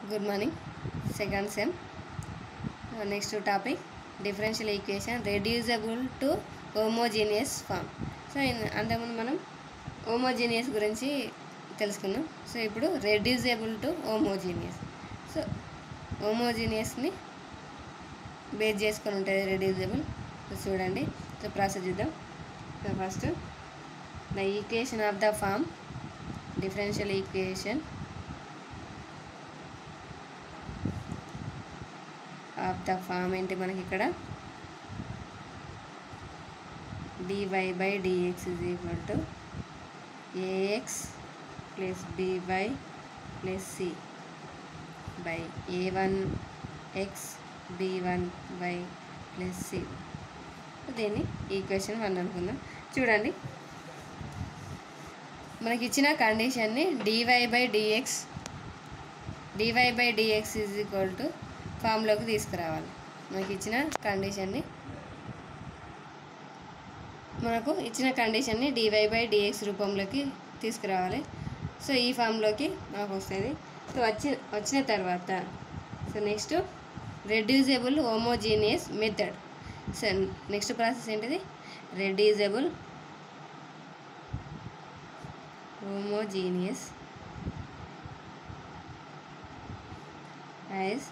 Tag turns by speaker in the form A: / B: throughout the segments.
A: Good morning. Second sem. Next topic, differential equation reducible to homogeneous form. So అంతకుముందు మనం homogeneous గురించి తెలుసుకున్నాం. So ఇప్పుడు రెడ్యూసిబుల్ టు హోమోజీనియస్. సో హోమోజీనియస్ని base చేసుకొని ఉంటుంది రెడ్యూసిబుల్. సో చూడండి, సో ప్రాసెస్ చూద్దాం. So first the equation of the form differential equation of the form ఏంటి మనకి ఇక్కడ dy by dx is equal to ax plus by plus c by a1x b1y plus c. దీన్ని equation 1 అనుకుందాం. చూడండి, మనకి ఇచ్చిన కండిషన్ని dy by dx is equal to ఫామ్లోకి తీసుకురావాలి. మనకి ఇచ్చిన కండిషన్ని dy by dx రూపంలోకి తీసుకురావాలి. సో ఈ ఫామ్లోకి మనకు వస్తుంది. సో వచ్చిన తర్వాత so next reducible homogeneous method. So next process ఏంటిది? రెడ్యూసిబుల్ హోమోజీనియస్ యాజ్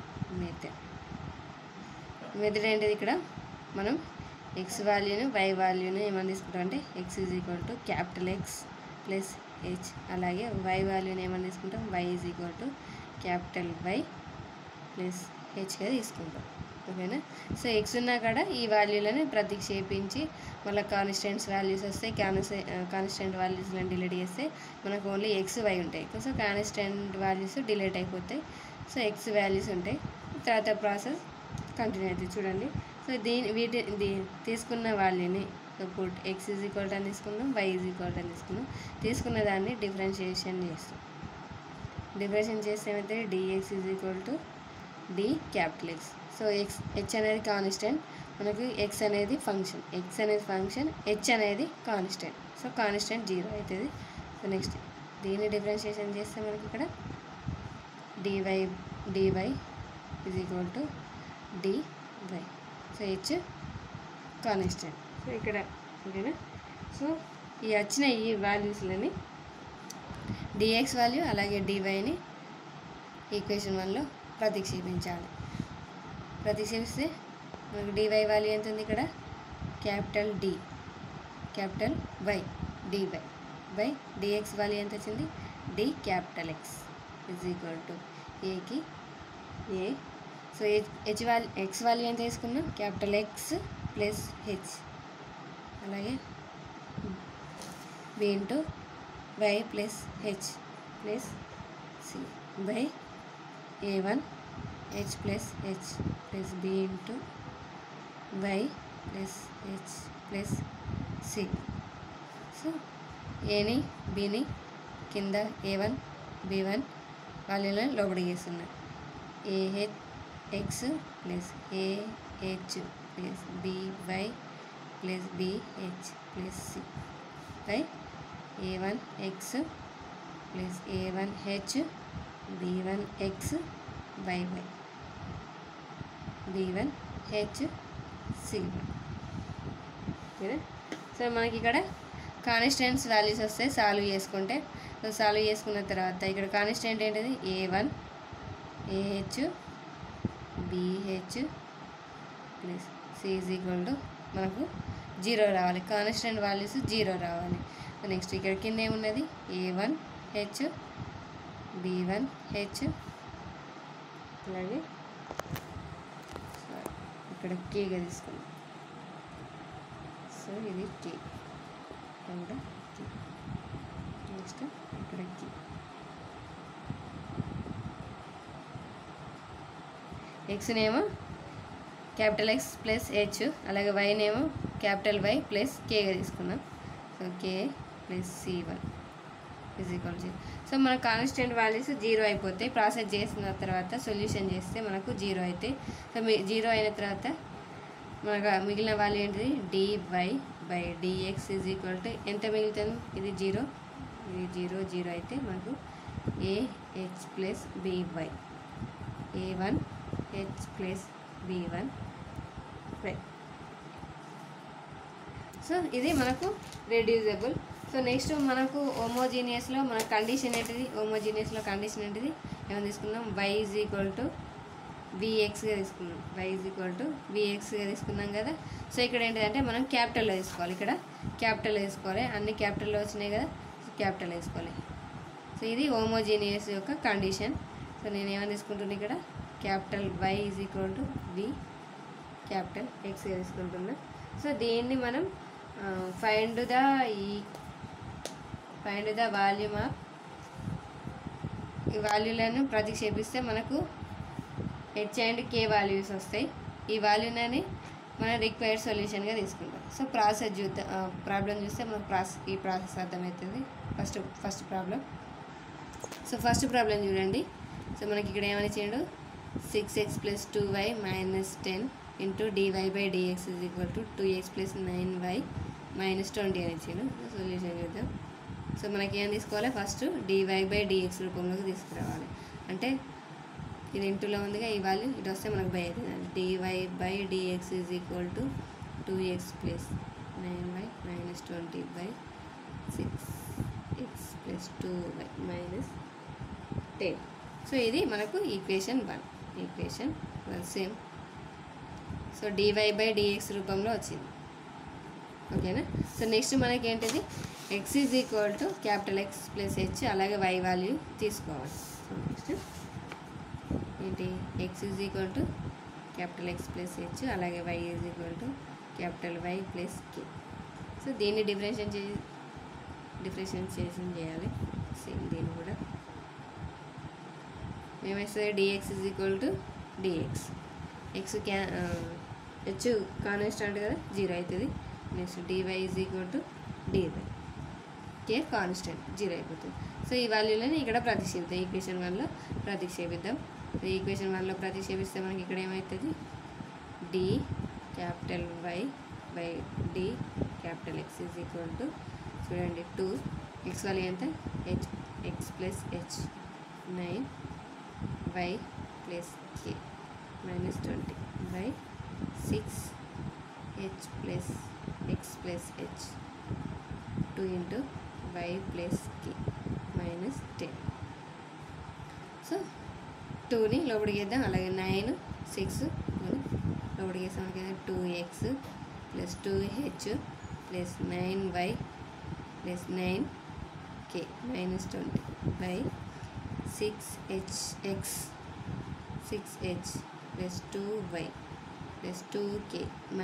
A: మెథడ్ ఏంటిది? ఇక్కడ మనం ఎక్స్ వాల్యూను వై వాల్యూను ఏమని తీసుకుంటాం అంటే X is equal to capital X plus H, అలాగే వై వాల్యూని ఏమని తీసుకుంటాం Y is equal to capital Y plus హెచ్గా తీసుకుంటాం. ఓకేనా? సో ఎక్స్ ఉన్నా కూడా ఈ వాల్యూలను ప్రతిక్షేపించి మళ్ళీ కాన్స్టెంట్స్ వాల్యూస్ వస్తాయి. కాన్స్టెంట్ వాల్యూస్లను డిలీట్ చేస్తే మనకు ఓన్లీ ఎక్స్ వై ఉంటాయి. సో కాన్స్టెంట్ వాల్యూస్ డిలీట్ అయిపోతాయి. సో ఎక్స్ వాల్యూస్ ఉంటాయి. తర్వాత ప్రాసెస్ కంటిన్యూ అవుతుంది. చూడండి, సో వీటి తీసుకున్న వాల్యూని put X is equal to అని తీసుకుందాం, వై ఈజ్ ఈక్వల్ టు అని తీసుకుందాం. తీసుకున్న దాన్ని డిఫరెన్షియేషన్ చేస్తాం. డిఫరెన్షియేషన్ చేస్తే ఏమైతే D X is equal to D capital X. So H అనేది కాన్స్టెంట్, మనకు ఎక్స్ అనేది ఫంక్షన్, హెచ్ అనేది కాన్స్టెంట్. సో కాన్స్టెంట్ 0 అవుతుంది. సో నెక్స్ట్ దీన్ని డిఫరెన్షియేషన్ చేస్తే మనకి ఇక్కడ dy is equal to dy. So H constant. So ఇక్కడ ఓకేనా? సో ఈ వచ్చిన ఈ వాల్యూస్లని డిఎక్స్ వాల్యూ అలాగే డివైని ఈక్వేషన్ 1లో ప్రతిక్షేపించాలి. ప్రతిక్షేపిస్తే మనకు డివై వాల్యూ ఎంత ఉంది? ఇక్కడ capital D capital Y D Y by D X value ఎంత వచ్చింది? D capital X is equal to ఏకి ఏ. సో ఎక్స్ వాల్యూ ఎంత తీసుకున్నాం? క్యాపిటల్ ఎక్స్ ప్లస్ హెచ్, అలాగే B into Y plus H plus C by a1 H plus H plus B into Y plus H plus C. So ఏని బిని కింద a1 b1 వాల్యూలను లోపల చేస్తున్నాం. A H X plus A H plus B Y plus B H plus C by a1 X plus a1 H b1 X by Y b1 H C. ఓకేనా? So మనకి ఇక్కడ constants values వస్తాయి సాల్వ్ చేసుకుంటే. సో సాల్వ్ చేసుకున్న తర్వాత ఇక్కడ కాన్స్టెంట్ ఏంటిది? a1 A H B H plus C is equal to మనకు 0 రావాలి. కాన్స్టెంట్ వాల్యూస్ 0 రావాలి. నెక్స్ట్ ఇక్కడ కింద ఏమున్నది? a1 హెచ్ b1 హెచ్, అలాగే ఇక్కడ కేగా తీసుకున్నాం. సో ఇది కే, ఇక్కడ కే, నెక్స్ట్ ఇక్కడ కే. ఎక్స్నేమో క్యాపిటల్ ఎక్స్ ప్లస్ హెచ్, అలాగే వైనేమో క్యాపిటల్ వై ప్లస్ కేగా తీసుకున్నాం. So K plus c1 is equal to. So మన కాన్స్టెంట్ వాల్యూస్ 0 అయిపోతాయి. ప్రాసెస్ చేసిన తర్వాత సొల్యూషన్ చేస్తే మనకు 0 అవుతాయి. సో 0 అయిన తర్వాత మనకు మిగిలిన వాల్యూ ఏంటిది? dy by dx is equal to ఎంత మిగులుతుంది? ఇది 0, ఇది 0 అయితే మనకు AH plus BY A1H plus B1 y. So ఇది మనకు రెడ్యూజబుల్. సో నెక్స్ట్ మనకు హోమోజీనియస్లో మన కండిషన్ ఏంటిది, హోమోజీనియస్లో కండిషన్ ఏంటిది ఏమైనా తీసుకున్నాం, y = Vxగా తీసుకున్నాం, y = Vxగా తీసుకున్నాం కదా. సో ఇక్కడ ఏంటిదంటే మనం క్యాపిటల్లో తీసుకోవాలి, ఇక్కడ క్యాపిటల్ వేసుకోవాలి, అన్ని క్యాపిటల్లో వచ్చినాయి కదా, క్యాపిటల్ వేసుకోవాలి. సో ఇది హోమోజీనియస్ యొక్క కండిషన్. సో నేను ఏమైనా తీసుకుంటున్నా ఇక్కడ క్యాపిటల్ Y = V క్యాపిటల్ Xగా తీసుకుంటున్నా. సో దీన్ని మనం ఫైండ్ ద వాల్యూమ్ ఆఫ్, ఈ వాల్యూలను ప్రతిక్షేపిస్తే మనకు H అండ్ K వాల్యూస్ వస్తాయి. ఈ వాల్యూని మనం రిక్వైర్డ్ సొల్యూషన్గా తీసుకుంటాం. సో ప్రాసెస్ చూద్దాం, ప్రాబ్లం చూస్తే మనకు ఈ ప్రాసెస్ అర్థమవుతుంది. First problem. So first problem చూడండి. సో మనకి ఇక్కడ ఏమని ఇచ్చిండు, 6x + 2y - 10 dy/dx = 2x + 9y - 20 అని ఇచ్చిండు. సొల్యూషన్ చూద్దాం. సో మనకి ఏం తీసుకోవాలి, ఫస్ట్ dy/dx రూపంలోకి తీసుకురావాలి. అంటే ఇది ఇంటూలో ఉందిగా, ఈ వాల్యూ ఇటు వస్తే మనకు బై అవుతుంది. dy/dx = 2x + 9y - 20/6x + 2y - 10. So ఇది మనకు ఈక్వేషన్ 1 సేమ్. సో dy/dx రూపంలో వచ్చింది. ఓకేనా. సో నెక్స్ట్ మనకి ఏంటిది, x = X + H అలాగే y వాల్యూ తీసుకోవాలి. సో నెక్స్ట్ ఏంటి, x = X + H అలాగే y = Y + K. సో దీన్ని డిఫరెన్షియేషన్ చేయాలి. సేమ్ దీన్ని కూడా ఏమవుతుంది, dx = dx, x H constant కదా 0 అవుతుంది. Next dy = dy, K constant 0 అయిపోతుంది. సో ఈ వాల్యూలని ఇక్కడ ప్రతిక్షేపిద్దాం, ఈక్వేషన్ 1లో ప్రతిక్షేపిద్దాం. సో ఈక్వేషన్ 1లో ప్రతిక్షేపిస్తే మనకి ఇక్కడ ఏమవుతుంది, dY/dX చూడండి 2, x వాల్యూ ఎంత, x + H 9y + K - 20/6 H + X + H 2 y + K - 10. So 2ని లోపలికి వేద్దాం, అలాగే 9 6 లోపలికి వేస్తాం. మనకి 2x + 2h + 9y + 9k - 20/6h + 2y + 2k -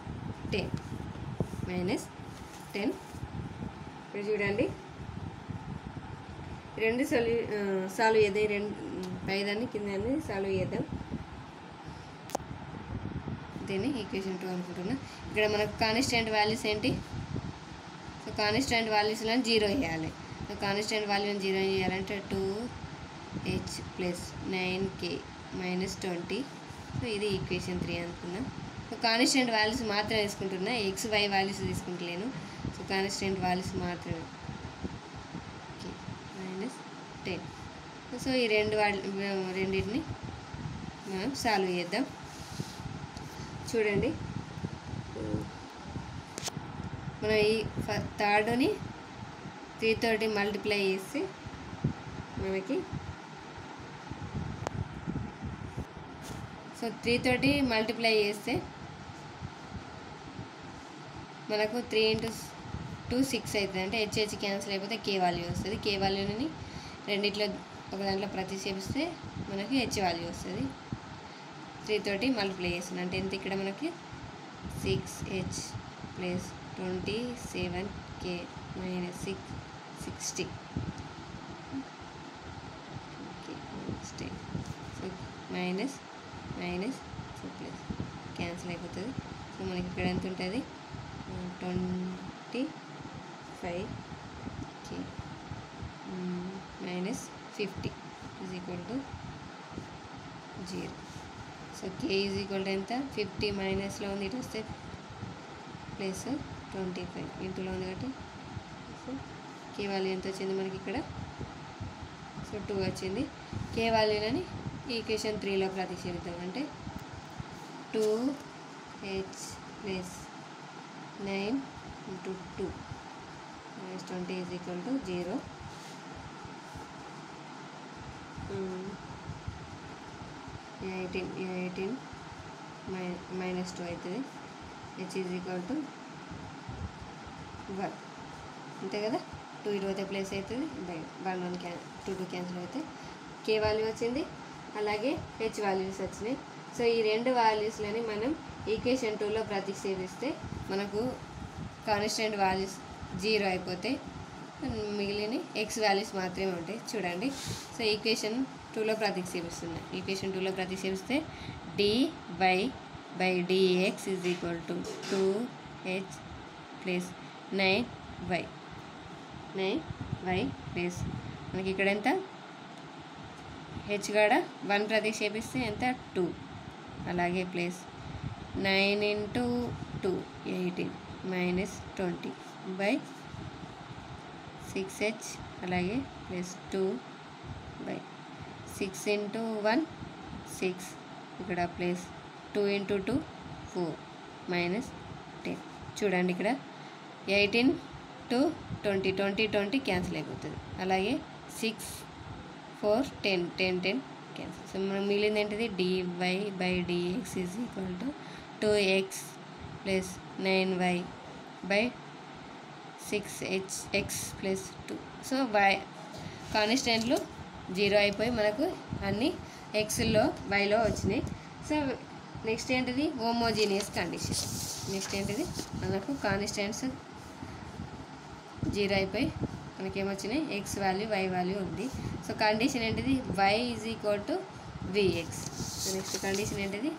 A: 10. ఇప్పుడు చూడండి, రెండు సాల్వ్ చేద్దాం. రెండు పైదాన్ని కిందాన్ని సాల్వ్ చేద్దాం. దీన్ని ఈక్వేషన్ 2 అనుకుంటున్నా. ఇక్కడ మనకు కాన్స్టెంట్ వాల్యూస్ ఏంటి, సో కాన్స్టెంట్ వాల్యూస్లో 0 వేయాలి. సో కాన్స్టెంట్ వాల్యూని 0 చేయాలంటే 2h + 9k - 20. సో ఇది ఈక్వేషన్ 3 అనుకున్నాం. సో కాన్స్టెంట్ వాల్యూస్ మాత్రమే తీసుకుంటున్నా, x y వాల్యూస్ తీసుకుంటలేను. సో కాన్స్టెంట్ వాల్యూస్ మాత్రమే -10. సో ఈ రెండింటిని మనం సాల్వ్ చేద్దాం. చూడండి, మనం ఈ థర్డ్ని 3 తోటి మల్టిప్లై చేసి మనకి, సో 3 తోటి మల్టిప్లై చేస్తే మనకు 3 × 2 6 అవుతుంది. అంటే హెచ్ క్యాన్సిల్ అయిపోతే కే వాల్యూ వస్తుంది. కే వాల్యూని రెండిట్లో ఒక దాంట్లో ప్రతిక్షేపిస్తే మనకి హెచ్ వాల్యూ వస్తుంది. 3 తోటి మల్టిప్లై చేస్తుంది అంటే ఎంత, ఇక్కడ మనకి 6h + 27k - 60 so minus so plus cancel అయిపోతుంది. సో మనకి ఇక్కడ ఎంత ఉంటుంది, 25k - 50 = 0. సో k ఎంత, 50 మైనస్లో ఉంది, ఇటు వస్తే ప్లస్ 25 ఇంటూలో ఉంది కాబట్టి సో కే వాల్యూ ఎంత వచ్చింది మనకి ఇక్కడ, సో 2 వచ్చింది. కే వాల్యూని ఈక్వేషన్ 3లో ప్రతిక్షేపిద్దాం. అంటే 2h plus 9 into 2 minus 20 is equal to 0. 18 minus 2 అవుతుంది. h is equal to 1 అంతే కదా. 2 ఇటు పోతే ప్లేస్ అవుతుంది, 1 2 క్యాన్సిల్ అయితే కే వాల్యూ వచ్చింది, అలాగే హెచ్ వాల్యూస్ వచ్చినాయి. సో ఈ రెండు వాల్యూస్లని మనం ఈక్వేషన్ 2లో ప్రతిక్షేపిస్తే మనకు కాన్స్టెంట్ వాల్యూస్ 0 అయిపోతే మిగిలిన ఎక్స్ వాల్యూస్ మాత్రమే ఉంటాయి. చూడండి, సో ఈక్వేషన్ 2లో ప్రతిక్షేపిస్తున్నాయి. ఈక్వేషన్ 2లో ప్రతిక్షేపిస్తే dy/dx is equal to 2h plus 9y plus మనకి ఇక్కడ ఎంత హెచ్ కాడ 1 ప్రతిక్షేపిస్తే ఎంత 2, అలాగే plus 9 into 2 18 minus 20 by 6h అలాగే ప్లస్ 2 by 6 into 1 6 ఇక్కడ ప్లస్ 2 into 2 4 minus 10. చూడండి ఇక్కడ 18 to 20 క్యాన్సిల్ అయిపోతుంది, అలాగే 6 4 10 క్యాన్సిల్. సో మనం మిగిలింది ఏంటిది dy/dx is equal to 2x plus 9y by 6x plus 2. So కాన్స్టెంట్లు 0 అయిపోయి మనకు అన్ని ఎక్స్లో వైలో వచ్చినాయి. సో నెక్స్ట్ ఏంటిది హోమోజీనియస్ కండిషన్. నెక్స్ట్ ఏంటిది మనకు కాన్స్టెంట్స్ 0 అయిపోయి మనకేమొచ్చినాయి ఎక్స్ వాల్యూ వై వాల్యూ ఉంది. సో కండిషన్ ఏంటిది y is equal to vx. So next condition ఏంటిది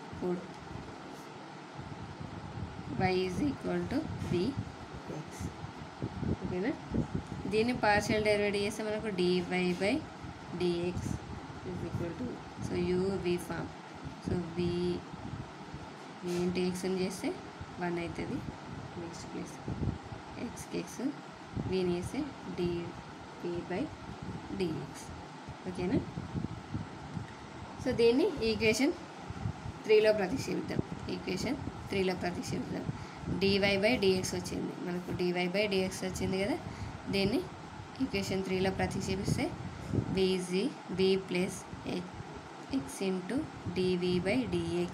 A: y is equal to vx. ఓకేనా. దీన్ని పార్షియల్ డెరివేటివ్ చేస్తే మనకు dy/dx is equal to so v form. So v into ఎక్స్ని చేస్తే 1 అవుతుంది. నెక్స్ట్ ప్లస్ x vని చేస్తే dv/dx. ఓకేనా. సో దీన్ని ఈక్వేషన్ 3లో ప్రతిక్షేపిద్దాం. ఈక్వేషన్ 3లో ప్రతిక్షేపిద్దాం. dy/dx వచ్చింది మనకు, dy/dx వచ్చింది కదా. దీన్ని ఈక్వేషన్ 3లో ప్రతిక్షేపిస్తే v plus x into dv/dx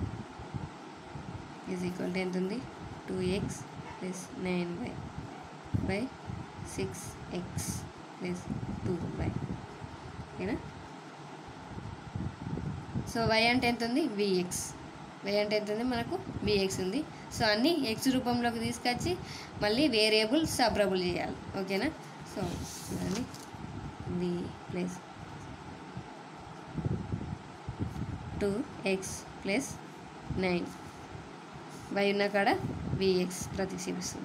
A: is equal to ఎంత ఉంది 2x plus 9y by 6x plus 2y. ఓకేనా. సో y అంటే ఎంత ఉంది vx. y అంటే ఎంత ఉంది మనకు vx ఉంది. సో అన్నీ ఎక్స్ రూపంలోకి తీసుకొచ్చి మళ్ళీ వేరియబుల్ సపరబుల్ చేయాలి. ఓకేనా. సో చూడండి v plus 2x plus 9 y ఉన్న కాడ vx ప్రతిక్షేపిస్తుంది.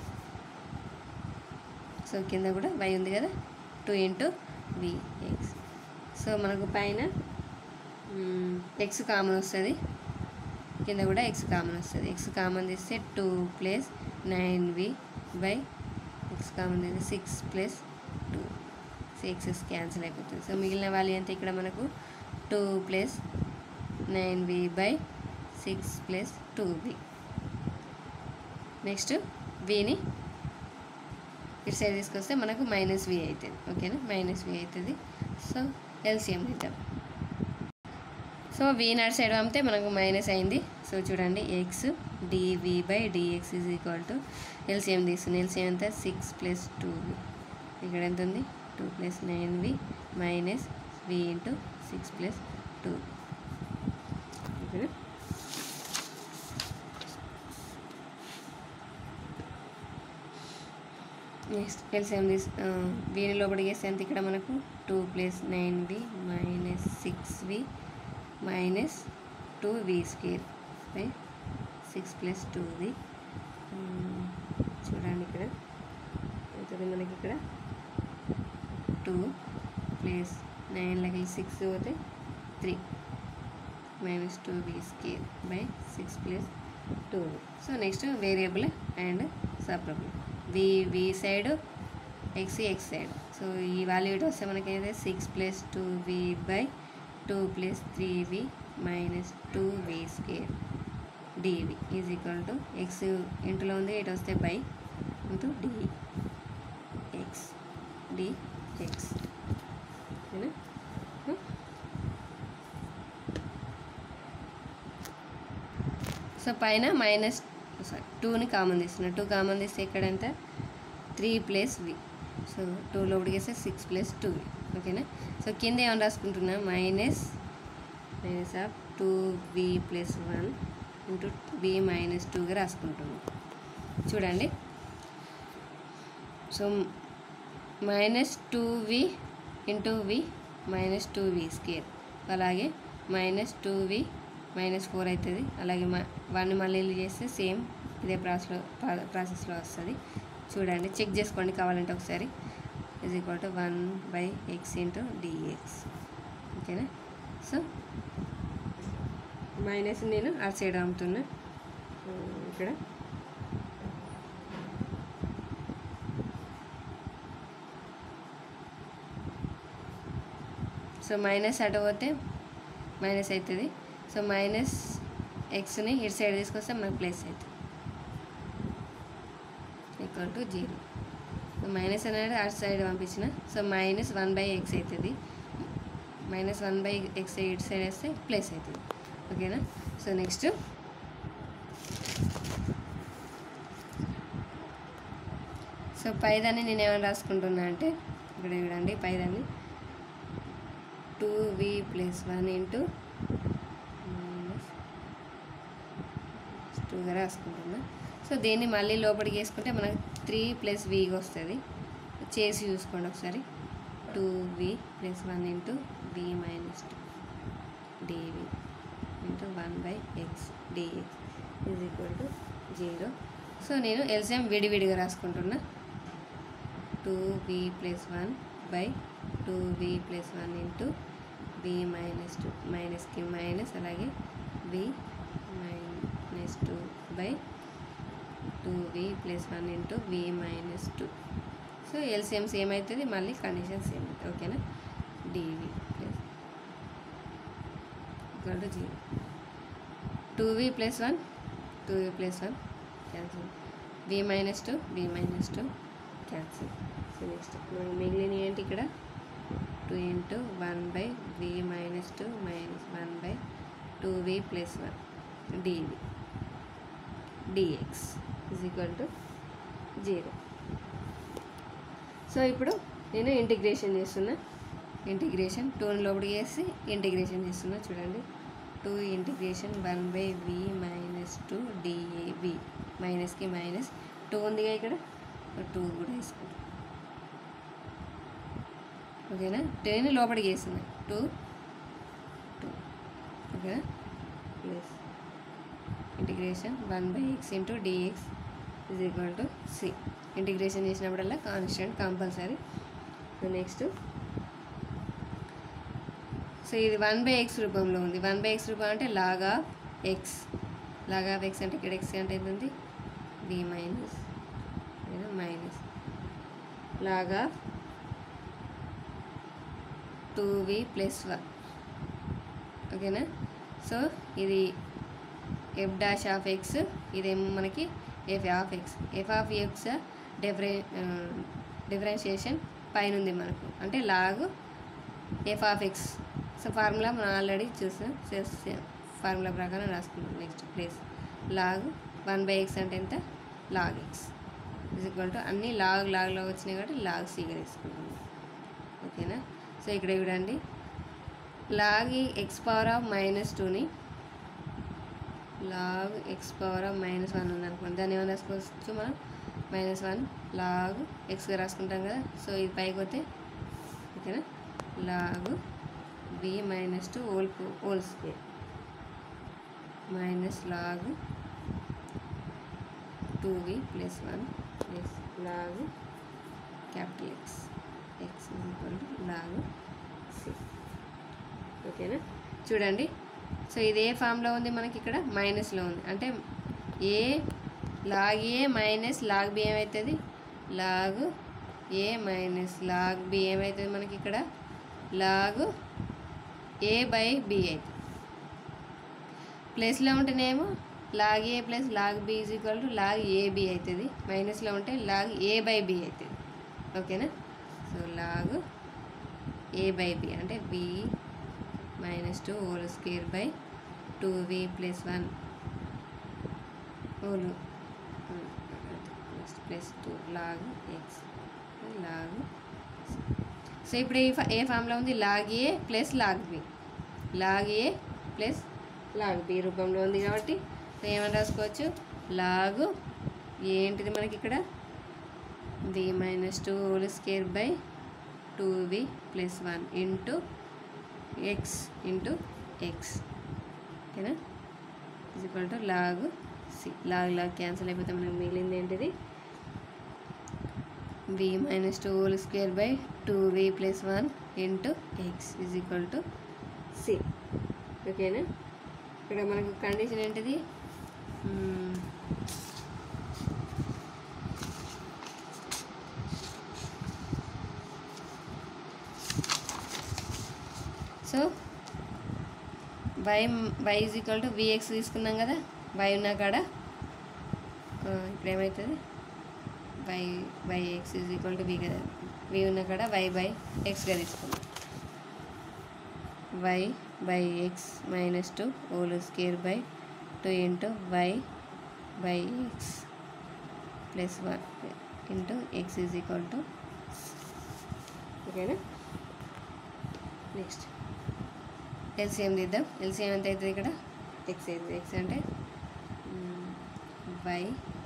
A: సో కింద కూడా y ఉంది కదా 2 into vx. సో మనకు పైన x కామన్ వస్తుంది, కింద కూడా x కామన్ వస్తుంది. x కామన్ తీస్తే 2 plus 9v by x common తీస్తే 6 ప్లస్ 2. 6 క్యాన్సిల్ అయిపోతుంది. సో మిగిలిన వాల్యూ ఎంత ఇక్కడ మనకు 2 plus 9v by 6 plus 2v. Next vని ఇటు సైడ్ తీసుకొస్తే మనకు -v అవుతుంది. ఓకేనా, -v అవుతుంది. సో ఎల్సిఎం తీద్దాం. సో v నాట్ సైడ్ పంపితే మనకు మైనస్ అయింది. సో చూడండి x dv/dx is equal to LCM తీసుకుని ఎల్సిఎం ఎంత 6 ప్లస్ 2v. ఇక్కడ ఎంత ఉంది 2 plus 9v minus v into 6 plus 2. ఓకేనా. నెక్స్ట్ ఎల్సిఎం వీని లోపలికి వేస్తే ఎంత ఇక్కడ మనకు 2 plus 9v minus 6v minus 2v² by 6 plus 2v. చూడండి ఇక్కడ అవుతుంది మనకి ఇక్కడ 2 ప్లస్ 9 6 పోతే 3 minus 2v² by 6 plus 2v. So next variable and separable v side x side. So ఈ వాల్యూ ఇటు వస్తే మనకైతే 6 + 2v/2 + 3v - 2v² dv is equal to X ఇంట్లో ఉంది, ఇటు వస్తే బై ఇంటూ dx ఓకేనా. సో పైన -2ని కామన్ తీస్తున్నా, 2 కామన్ తీస్తే ఇక్కడ ఎంత 3 + v. సో 2 లోపలికి వేస్తే 6 + 2v ఓకేనా. సో కింద ఏమని రాసుకుంటున్నా -2v + 1 ఇంటూ v - 2గా రాసుకుంటున్నాం. చూడండి, so -2v into v - 2v², అలాగే -2v - 4 అవుతుంది. అలాగే 1 మళ్ళీ చేస్తే సేమ్ ఇదే ప్రాసెస్లో వస్తుంది. చూడండి, చెక్ చేసుకోండి కావాలంటే ఒకసారి. Is equal to 1/x × dx ఓకేనా. సో మైనస్ నేను ఆ సైడ్ అమ్ముతున్నా ఇక్కడ. సో మైనస్ అటు పోతే మైనస్ అవుతుంది. సో -xని ఇటు సైడ్ తీసుకొస్తే మనకు ప్లస్ అవుతుంది ఈక్వల్ టు 0. సో మైనస్ అనేది అటు సైడ్ పంపించిన, సో -1/x అవుతుంది. -1/x ఇటు సైడ్ వేస్తే ప్లస్ అవుతుంది ఓకేనా. సో నెక్స్ట్ సో పైదాన్ని నేను ఏమైనా రాసుకుంటున్నా అంటే ఇక్కడ చూడండి, పైదాన్ని 2v + 1 ఇంటూ -2గా రాసుకుంటున్నా. సో దీన్ని మళ్ళీ లోపలికి వేసుకుంటే మనకు 3 + v వస్తుంది. చేసి చూసుకోండి ఒకసారి. 2v + 1 into v - 2 dv into 1/x dx is equal to 0. So నేను ఎల్సిఎం విడివిడిగా రాసుకుంటున్నా. 2v + 1/2v + 1 ఇంటూ v - 2 మైనస్కి మైనస్, అలాగే v - 2/2v + 1 into v - 2. So LCM same అవుతుంది, మళ్ళీ కండిషన్ సేమ్ అవుతుంది ఓకేనా. dv equal to 0. 2v + 1 2v + 1 cancel, v - 2 cancel. So next మనకి మిగిలిన ఏంటి ఇక్కడ 2 × 1/v - 2 - 1/2v + 1 dv dx is equal to 0. So ఇప్పుడు నేను ఇంటిగ్రేషన్ చేస్తున్నా. ఇంటిగ్రేషన్ 2ని లోపలికి వేసి ఇంటిగ్రేషన్ చేస్తున్నా. చూడండి, 2 ఇంటిగ్రేషన్ 1/v - 2 dv మైనస్కి మైనస్, 2 ఉందిగా ఇక్కడ, 2 కూడా వేసుకుంటాం ఓకేనా. 2ని లోపలికి వేస్తున్నా, 2 ఓకేనా. Plus integration 1/x × dx is equal to c. Integration చేసినప్పుడల్లా constant compulsory. So next so ఇది 1/x రూపంలో ఉంది. 1/x రూపం అంటే log of x. log of x అంటే ఇక్కడ x అంటే ఎంత ఉంది v minus log of 2v + 1 ఓకేనా. సో ఇది f'(x), ఇదేమో మనకి f(x). f(x) డిఫరెన్షియేషన్ పైన ఉంది మనకు, అంటే log f(x). సో ఫార్ములా మనం ఆల్రెడీ చూసాం, ఫార్ములా ప్రకారం రాసుకున్నాం. నెక్స్ట్ ప్లేస్ log 1/x అంటే ఎంత log x is equal to అన్నీ లాగ్లో వచ్చినాయి కాబట్టి log cగా తీసుకుంటాం ఓకేనా. సో ఇక్కడ చూడండి, log x⁻−2ని log x⁻−1 ఉందనుకోండి, దాన్ని ఏమైనా రాసుకోవచ్చు మనం -1 log xగా రాసుకుంటాం కదా. సో ఇది పైకి పోతే ఓకేనా, log v - 2 whole square minus log 2v + 1 plus log capital X x log c ఓకేనా. చూడండి, సో ఇది ఏ ఫామ్లో ఉంది మనకి, ఇక్కడ మైనస్లో ఉంది. అంటే log a - log b ఏమవుతుంది log A minus log B ఏమవుతుంది మనకి ఇక్కడ లాగ్ ఏ బై బి అవుతుంది. ప్లస్లో ఉంటేనేమో log A plus log B is equal to log A B అవుతుంది. మైనస్లో ఉంటే లాగ్ ఏ బై బి అవుతుంది. ఓకేనా. So log A by B అంటే B -2 whole square by 2v + 1 whole plus 2 log X log. So ఇప్పుడు ఏ ఫామ్లో ఉంది log A plus log B, log A plus log B రూపంలో ఉంది కాబట్టి సో ఏమని రాసుకోవచ్చు లాగ్ ఏంటిది మనకి ఇక్కడ b -2 whole square by 2v + 1 into x into x. ఓకేనా. Is equal to log c. Log cancel అయిపోతే మనకు మిగిలింది ఏంటిది b -2 whole square by 2v + 1 into x is equal to c. ఓకేనా. ఇక్కడ మనకు కండిషన్ ఏంటిది so y is equal to vx తీసుకున్నాం కదా. y ఉన్న కాడ ఇప్పుడు ఏమవుతుంది yx is equal to v కదా. v ఉన్న కాడ y/xగా తీసుకున్నాం. y/x -2 whole square by 2 into y/x + 1 into x is equal to. ఓకేనా. నెక్స్ట్ ఎల్సిఎం తీద్దాం. ఎల్సిఎం ఎంత అవుతుంది ఇక్కడ ఎక్స్ అవుతుంది. ఎక్స్ అంటే y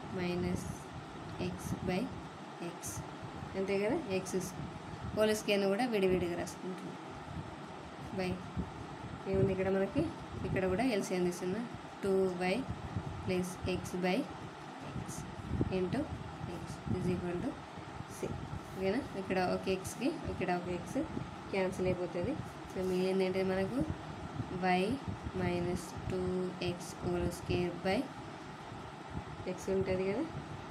A: - x/x అంతే కదా. ఎక్స్ హోల్ స్క్వేర్ను కూడా విడివిడిగా రాసుకుంటున్నాం. బై ఏముంది ఇక్కడ మనకి ఇక్కడ కూడా ఎల్సిఎం తీస్తున్నా 2y + x/x into x is equal to c. ఓకేనా. ఇక్కడ ఒక ఎక్స్కి ఇక్కడ ఒక ఎక్స్ క్యాన్సిల్ అయిపోతుంది. సో మిగిలింది ఏంటంటే మనకు y -2x whole square by x ఉంటుంది కదా.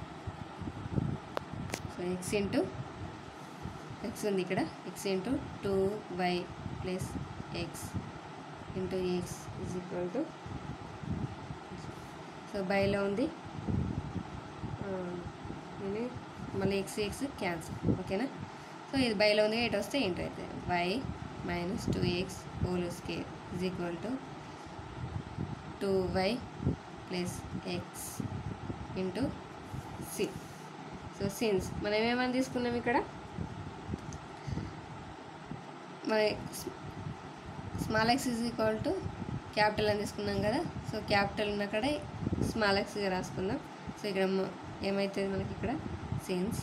A: సో ఎక్స్ ఇంటూ ఎక్స్ ఉంది ఇక్కడ x into 2y + x into x is equal to. So బైలో ఉంది మళ్ళీ ఎక్స్ క్యాన్సిల్. ఓకేనా. సో ఇది బైలో ఉంది ఇటు వస్తే ఇంటూ అవుతుంది. y -2x whole square is equal to 2y + x into c. So since మనం ఏమని తీసుకున్నాం ఇక్కడ మన small x is equal to capital అని తీసుకున్నాం కదా. సో క్యాపిటల్ ఉన్న అక్కడ స్మాల్ ఎక్స్గా రాసుకుందాం. సో ఇక్కడ ఏమవుతుంది మనకి ఇక్కడ సిన్స్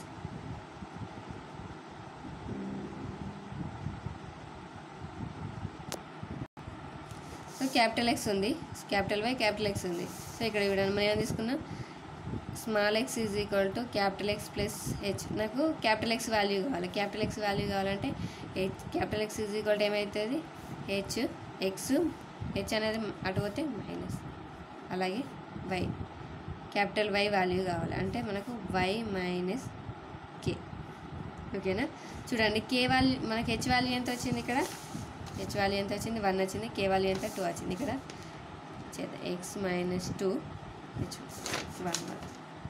A: సో క్యాపిటల్ ఎక్స్ ఉంది, క్యాపిటల్ వై క్యాపిటల్ ఎక్స్ ఉంది. సో ఇక్కడ మనం ఏమైనా తీసుకున్నాం small x is equal to capital X plus h. నాకు క్యాపిటల్ ఎక్స్ వాల్యూ కావాలి. క్యాపిటల్ ఎక్స్ వాల్యూ కావాలంటే capital X is equal to ఏమవుతుంది హెచ్. హెచ్ అనేది అటు పోతే మైనస్. అలాగే వై క్యాపిటల్ వై వాల్యూ కావాలి అంటే మనకు y - k. ఓకేనా. చూడండి కే వాల్యూ మనకి హెచ్ వాల్యూ ఎంత వచ్చింది ఇక్కడ హెచ్ వాల్యూ ఎంత వచ్చింది 1 వచ్చింది. కే వాల్యూ ఎంత 2 వచ్చింది. ఇక్కడ చేద్దాం x - 2 హెచ్ 1.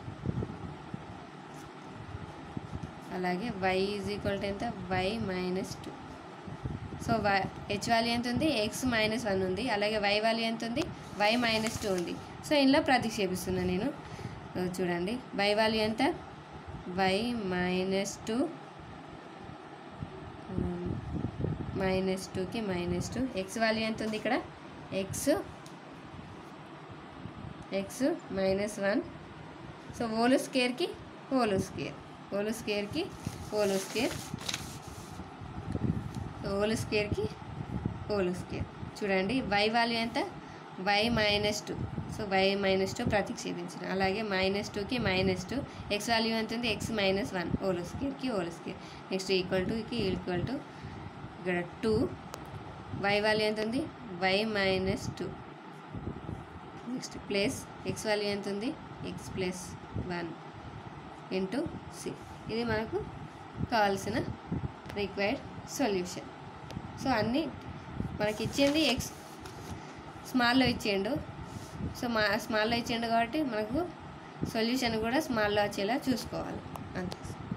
A: అలాగే y ఈజ్ ఈక్వల్ టు ఎంత y -2. సో హెచ్ వాల్యూ ఎంత ఉంది x -1 ఉంది. అలాగే y వాల్యూ ఎంత ఉంది y -2 ఉంది. సో ఇందులో ప్రతిక్షేపిస్తున్నాను నేను. చూడండి y వాల్యూ ఎంత y -2 -2కి -2. x వాల్యూ ఎంత ఉంది ఇక్కడ x -1. సో హోల్ స్క్వేర్కి హోల్ స్క్వేర్ హోల్ స్క్వేర్కి హోల్ స్క్వేర్ హోల్ స్క్వేర్కి హోల్ స్క్వేర్. చూడండి y వాల్యూ ఎంత y -2. సో y -2 ప్రతిక్షేపించిన. అలాగే -2కి -2. x వాల్యూ ఎంత ఉంది x -1 హోల్ స్క్వేర్కి హోల్ స్క్వేర్. నెక్స్ట్ ఈక్వల్ టుకి ఈక్వల్ టు ఇక్కడ 2. y వాల్యూ ఎంత ఉంది y -2. Next plus x value ఎంత ఉంది x + 1 ఇంటూ సి. ఇది మనకు కావాల్సిన రిక్వైర్డ్ సొల్యూషన్. సో అన్నీ మనకి ఇచ్చింది ఎక్స్ స్మాల్లో ఇచ్చిండు. సో స్మాల్లో ఇచ్చిండు కాబట్టి మనకు సొల్యూషన్ కూడా స్మాల్లో వచ్చేలా చూసుకోవాలి అంతే.